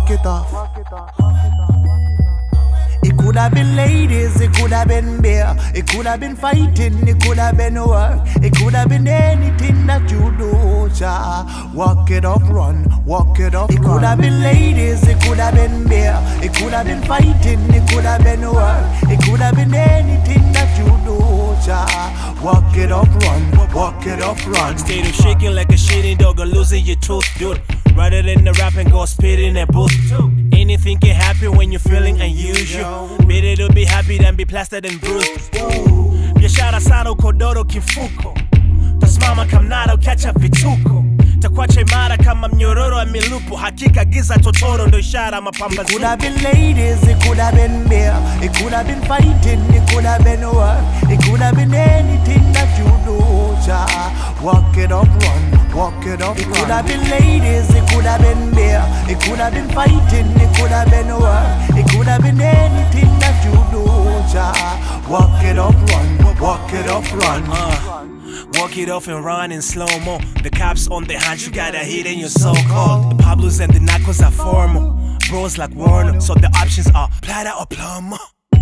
it off. It could have been ladies, it could have been beer, it could have been fighting, it could have been work, it could have been anything that you do, cha. Walk it up, run, walk it up, it could have been ladies, it could have been beer, it could have been fighting, it could have been work, it could have been anything that you do, cha. Walk it up, run, walk it up, run. State of shaking like a shitting dog or losing your tooth, dude. Rather than the rap and go spit in a booth. Anything can happen when you're feeling unusual. Better to be happy than be plastered and bruised. Biashara sana ukodoro kifuko. Tasimama kamnara ukiacha vituko. Takwacha imara kama mnyororo wa milupo. Hakika giza totoro ndo ishara mapambazuko. It could have been ladies, it could have been beer, it could have been fighting, it could have been work, it could have been anything that you do, cha. Walk it up, run, walk it up, run. It could have been ladies, it could have been beer, it could have been fighting, it could have been work, it could have been anything that you do, cha. Walk it up, run, walk it up, run. Walk it off and run in slow-mo. The cops on the hunt, you got a hit and you're so cold. The Pablos and the Narcos are formal, bros like Warner. So the options are plata or plum.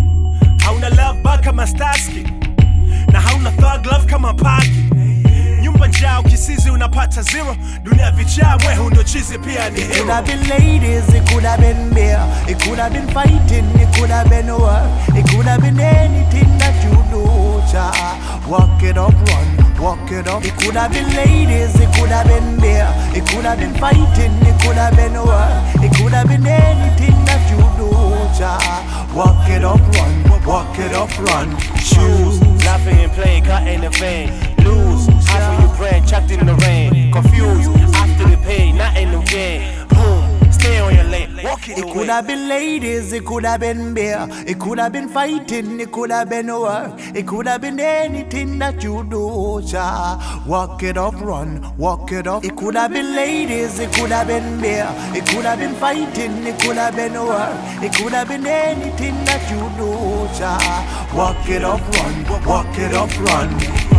Hauna love bug kama Starsky, na hauna thug love kama Paki. Nyumba njao kisizi unapata zero. Dunia vichaa mwehu ndo chizi pia ni hero. It could have been ladies, it could have been beer, it could have been fighting, it could have been work, it could have been anything that you do, cha. Walk it up, run, walk it up. It could have been ladies, it could have been beer, it could have been fighting, it could have been work, it could have been anything that you do, cha. Walk it up, run, walk it up, run. Choose, laughing and playing, cut in the vein. Lose, half of your brain trapped in the rain. Confused, after the pain, not in the gain. Boom, stay on your lane, walk it away. It could have been ladies, it could have been beer, it could have been fighting, it could have been work, it could have been anything that you do, cha. Walk it up, run, walk it up. It could have been ladies, it could have been beer, it could have been fighting, it could have been work, it could have been anything that you do, cha. Walk it up, run, walk it up, run.